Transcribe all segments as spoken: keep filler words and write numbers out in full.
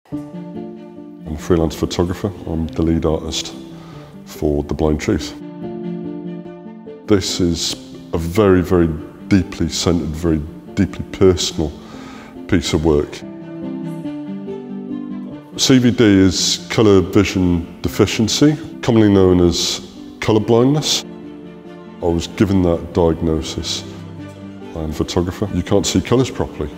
I'm a freelance photographer. I'm the lead artist for The Blind Truth. This is a very, very deeply centred, very deeply personal piece of work. C V D is colour vision deficiency, commonly known as colour blindness. I was given that diagnosis. I'm a photographer. You can't see colours properly.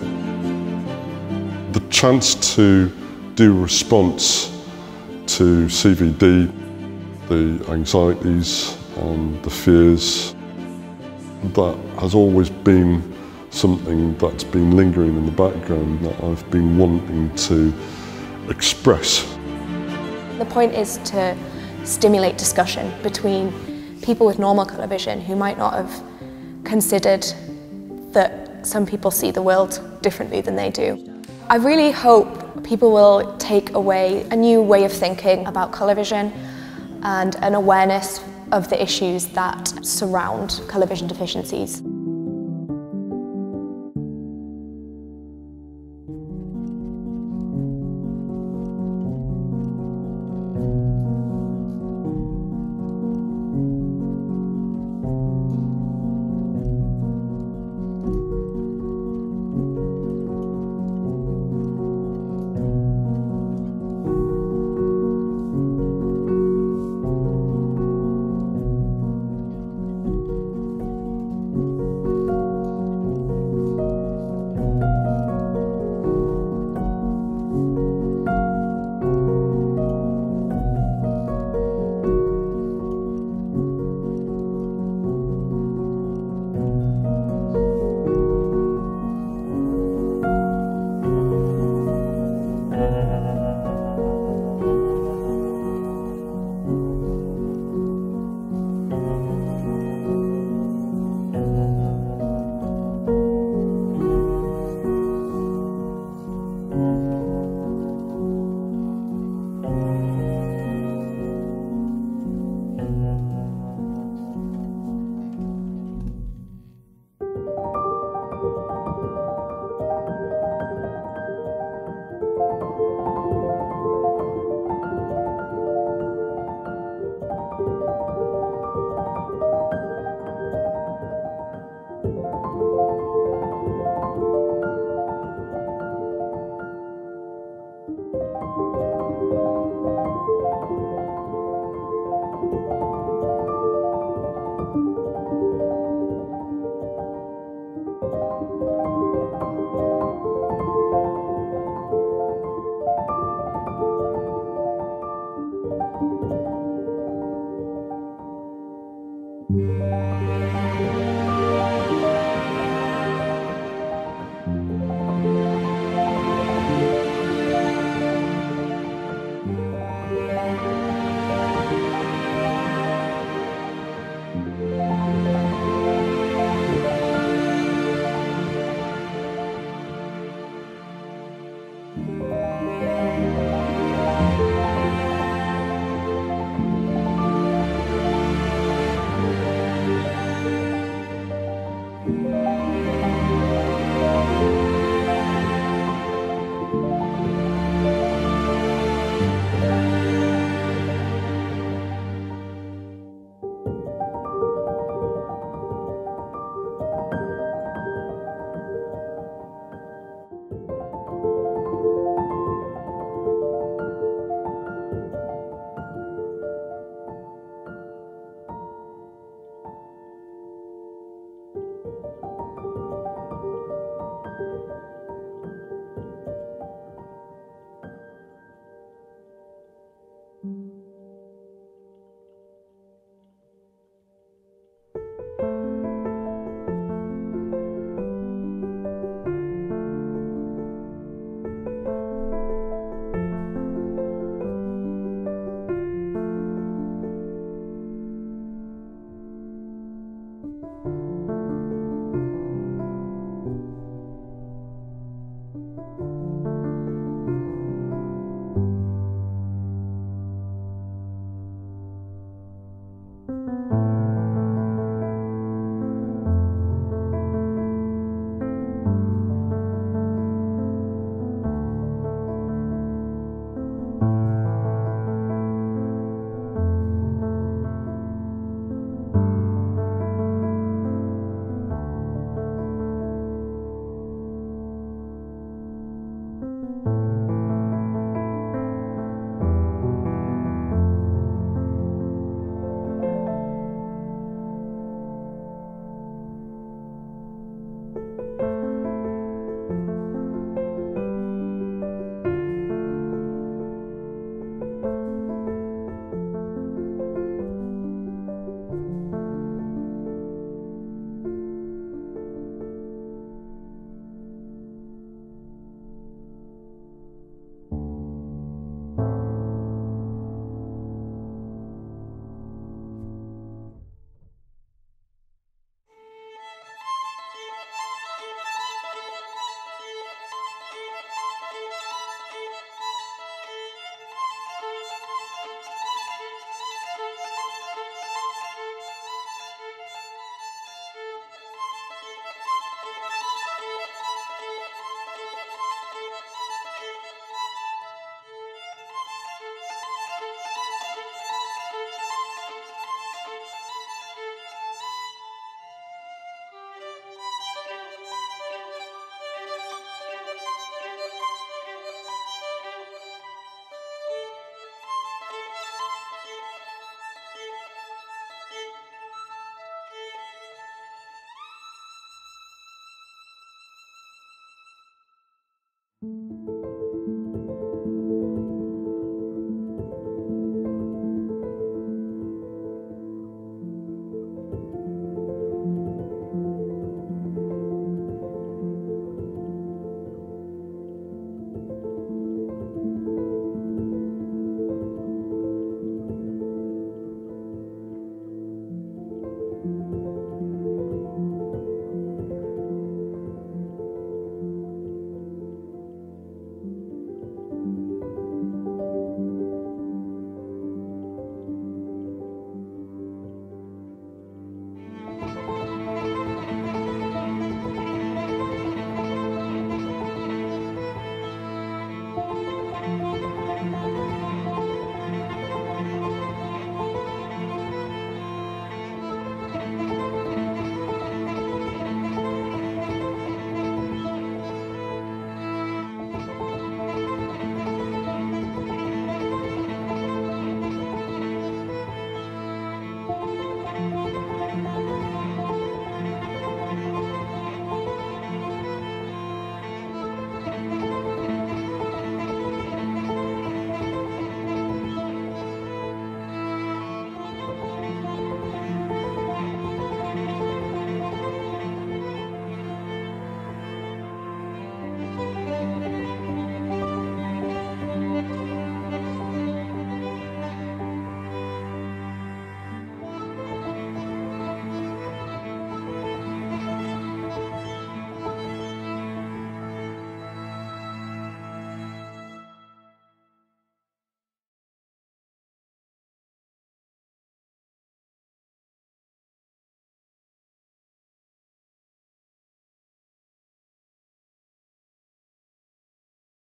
The chance to do a response to C V D, the anxieties and the fears, that has always been something that's been lingering in the background that I've been wanting to express. The point is to stimulate discussion between people with normal colour vision who might not have considered that some people see the world differently than they do. I really hope people will take away a new way of thinking about colour vision and an awareness of the issues that surround colour vision deficiencies.